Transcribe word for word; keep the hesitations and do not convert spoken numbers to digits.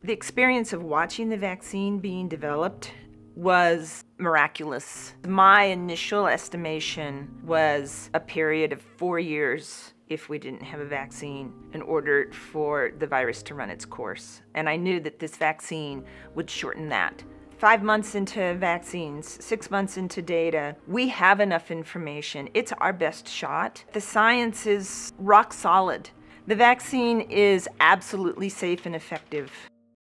The experience of watching the vaccine being developed was miraculous. My initial estimation was a period of four years if we didn't have a vaccine in order for the virus to run its course. And I knew that this vaccine would shorten that. Five months into vaccines, six months into data, we have enough information. It's our best shot. The science is rock solid. The vaccine is absolutely safe and effective.